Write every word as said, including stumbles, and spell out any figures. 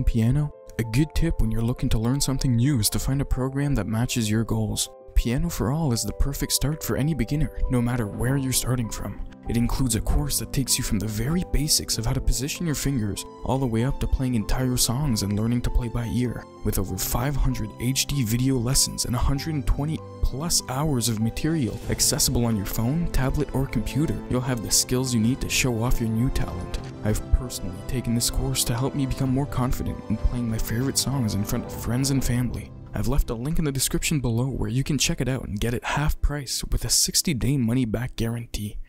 piano? A good tip when you're looking to learn something new is to find a program that matches your goals. Pianoforall is the perfect start for any beginner, no matter where you're starting from. It includes a course that takes you from the very basics of how to position your fingers all the way up to playing entire songs and learning to play by ear. With over five hundred H D video lessons and one hundred twenty plus hours of material accessible on your phone, tablet, or computer, you'll have the skills you need to show off your new talent. I've personally taken this course to help me become more confident in playing my favorite songs in front of friends and family. I've left a link in the description below where you can check it out and get it half price with a sixty day money back guarantee.